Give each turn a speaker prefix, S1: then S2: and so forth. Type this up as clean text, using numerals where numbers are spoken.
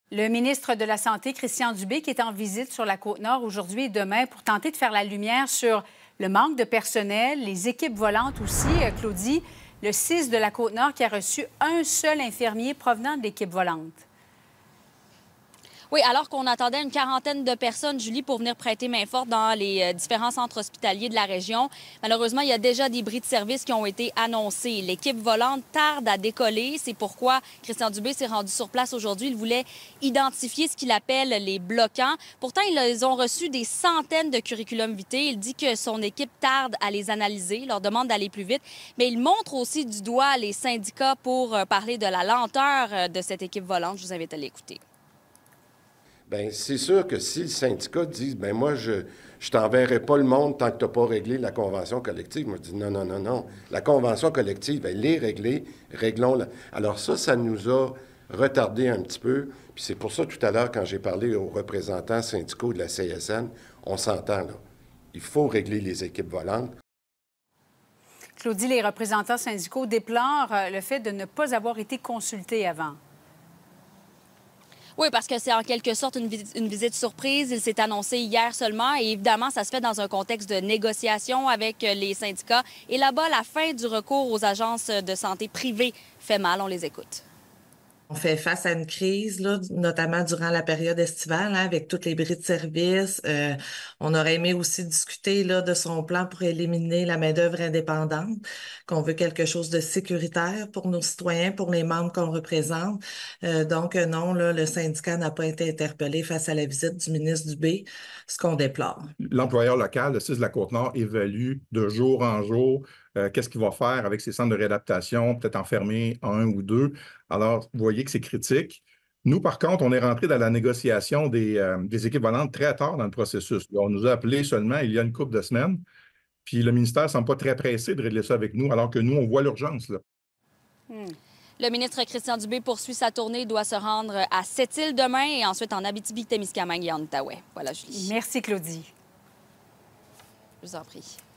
S1: Le ministre de la Santé, Christian Dubé, qui est en visite sur la Côte-Nord aujourd'hui et demain pour tenter de faire la lumière sur le manque de personnel, les équipes volantes aussi. Claudie, le 6 de la Côte-Nord qui a reçu un seul infirmier provenant de l'équipe volante.
S2: Oui, alors qu'on attendait une quarantaine de personnes, Julie, pour venir prêter main forte dans les différents centres hospitaliers de la région. Malheureusement, il y a déjà des bris de service qui ont été annoncés. L'équipe volante tarde à décoller. C'est pourquoi Christian Dubé s'est rendu sur place aujourd'hui. Il voulait identifier ce qu'il appelle les bloquants. Pourtant, ils ont reçu des centaines de curriculum vitae. Il dit que son équipe tarde à les analyser, leur demande d'aller plus vite. Mais il montre aussi du doigt les syndicats pour parler de la lenteur de cette équipe volante. Je vous invite à l'écouter.
S3: Bien, c'est sûr que si le syndicat dit, bien moi, je t'enverrai pas le monde tant que tu n'as pas réglé la convention collective. Moi, je dis non, non, non, non. La convention collective, elle est réglée, réglons-la. Alors ça nous a retardé un petit peu. Puis c'est pour ça, tout à l'heure, quand j'ai parlé aux représentants syndicaux de la CSN, on s'entend, là. Il faut régler les équipes volantes.
S1: Claudie, les représentants syndicaux déplorent le fait de ne pas avoir été consultés avant.
S2: Oui, parce que c'est en quelque sorte une visite surprise. Il s'est annoncé hier seulement et évidemment, ça se fait dans un contexte de négociation avec les syndicats. Et là-bas, la fin du recours aux agences de santé privées fait mal. On les écoute.
S4: On fait face à une crise, là, notamment durant la période estivale, hein, avec toutes les bris de service. On aurait aimé aussi discuter là, de son plan pour éliminer la main-d'œuvre indépendante, qu'on veut quelque chose de sécuritaire pour nos citoyens, pour les membres qu'on représente. Donc, non, là, le syndicat n'a pas été interpellé face à la visite du ministre Dubé, ce qu'on déplore.
S5: L'employeur local, le 6 de la Côte-Nord, évalue de jour en jour qu'est-ce qu'il va faire avec ses centres de réadaptation, peut-être en fermer un ou deux. Alors, vous voyez que c'est critique. Nous, par contre, on est rentré dans la négociation des équipes volantes très tard dans le processus. On nous a appelés seulement il y a une couple de semaines, puis le ministère ne semble pas très pressé de régler ça avec nous, alors que nous, on voit l'urgence, là.
S2: Le ministre Christian Dubé poursuit sa tournée. Il doit se rendre à Sept-Îles demain et ensuite en Abitibi-Témiscamingue et en Outaouais. Voilà, Julie.
S1: Merci, Claudie.
S2: Je vous en prie.